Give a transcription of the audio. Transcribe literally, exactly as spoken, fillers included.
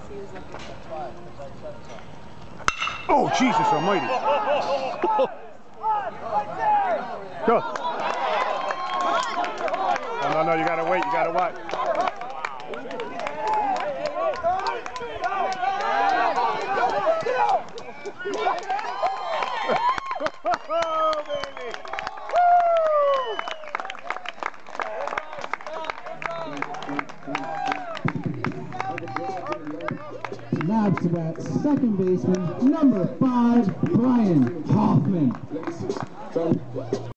Oh, Jesus almighty. Go. No, no, no, you gotta wait, you gotta watch. Oh, baby. Now to bat second baseman, number five, Brian Hoffman.